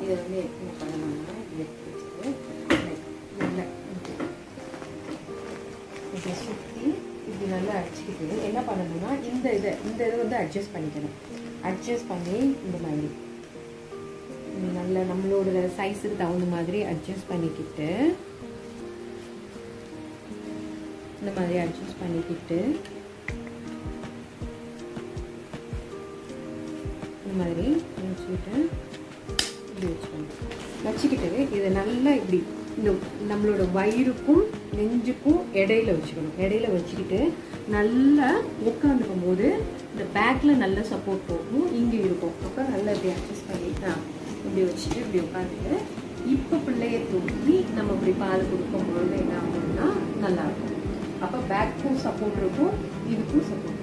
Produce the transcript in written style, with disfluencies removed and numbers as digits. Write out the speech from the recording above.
இதை வந்து என்ன பண்ணணும்னா இப்படி எடுத்து வச்சுட்டு நல்லா இதை சுற்றி இப்படி நல்லா அடிச்சுக்கிட்டு என்ன பண்ணணும்னா இந்த இதை வந்து அட்ஜஸ்ட் பண்ணிக்கணும். அட்ஜஸ்ட் பண்ணி இந்த மாதிரி நல்லா நம்மளோட சைஸுக்கு தகுந்த மாதிரி அட்ஜஸ்ட் பண்ணிக்கிட்டு இந்த மாதிரி அட்ஜஸ்ட் பண்ணிக்கிட்டு இந்த மாதிரி வச்சுக்கிட்டு இப்படி வச்சுக்கிட்டு இதை நல்லா இப்படி இந்த நம்மளோட வயிறுக்கும் நெஞ்சுக்கும் இடையில வச்சுக்கணும். இடையில வச்சுக்கிட்டு நல்லா உட்காந்துக்கும் போது இந்த பேக்ல நல்ல சப்போர்ட் போகும், இங்கே இருக்கும். அப்போ நல்லா இப்படி அட்ஜஸ்ட் பண்ணிட்டு இப்படி வச்சுட்டு இப்படி உட்காந்துட்டு இப்போ பிள்ளைய தூக்கி நம்ம இப்படி பால் கொடுக்கும்பொழுது என்ன ஆகும்னா நல்லாயிருக்கும். அப்போ பேக்கும் சப்போர்ட் இருக்கும், இதுக்கும் சப்போர்ட்